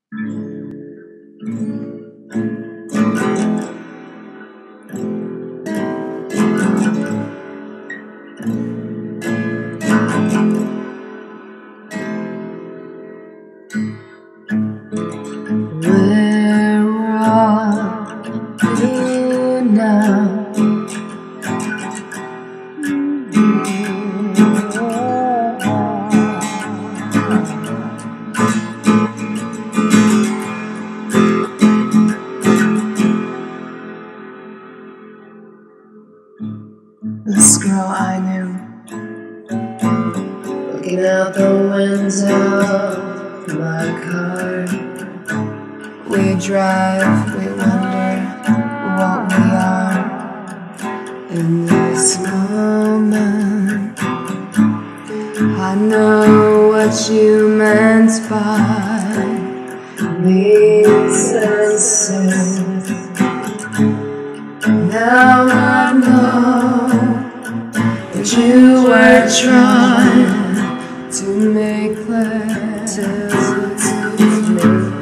Where are you now? This girl I knew, looking out the window of my car. We drive, we wonder what we are in this moment. I know what you meant by these senses. Now I know that you were trying to make clear to me.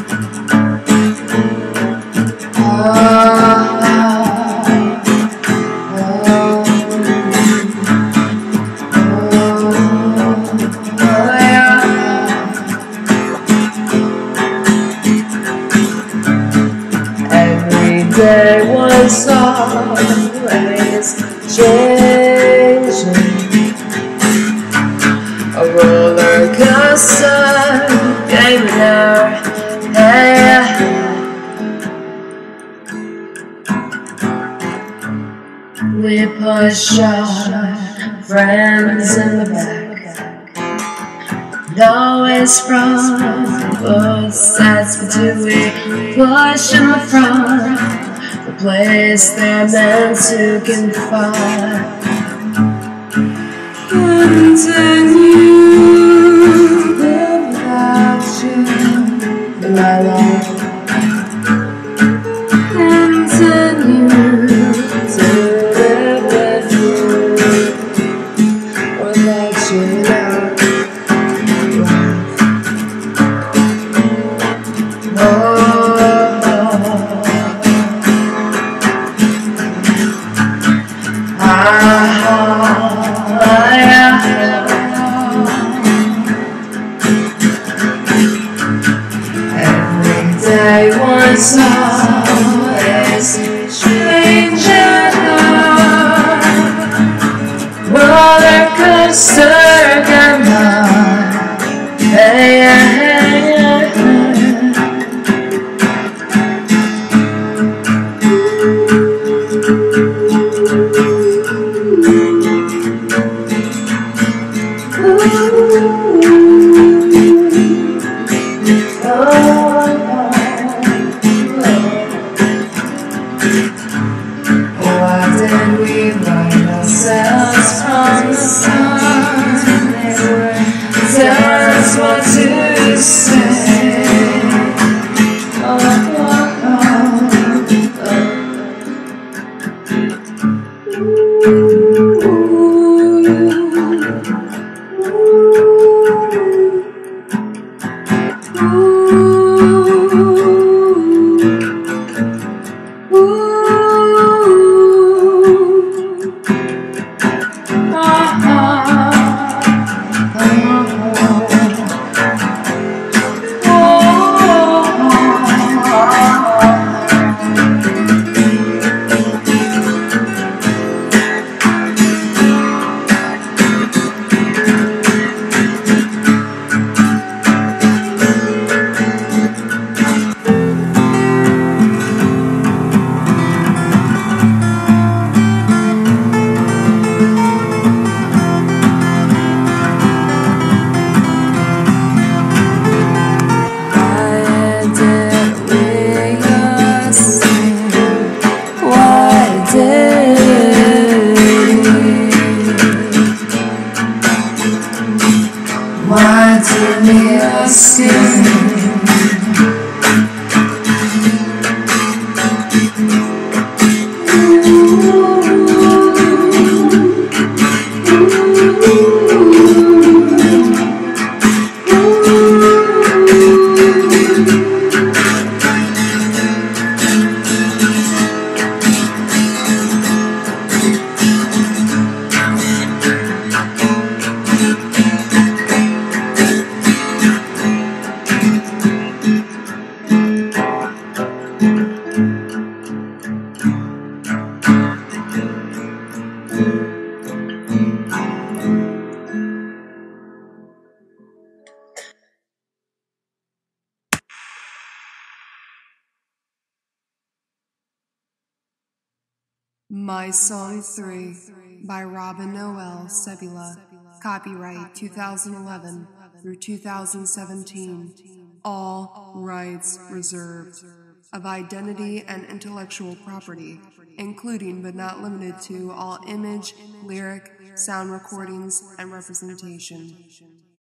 Every day was always changing, a roller coaster, game there. Hey. We push our friends in the back, always from both sides, but do we push in the front, the place they're meant to confide? Continue without you in my life. Continue to I was always changing, roller coaster come on. Hey, hey, tell us what to say. Why do we escape? My Song 3 by Noel Cebula. Copyright 2011 through 2017. All rights reserved. Of identity and intellectual property, including but not limited to all image, lyric, sound recordings, and representation.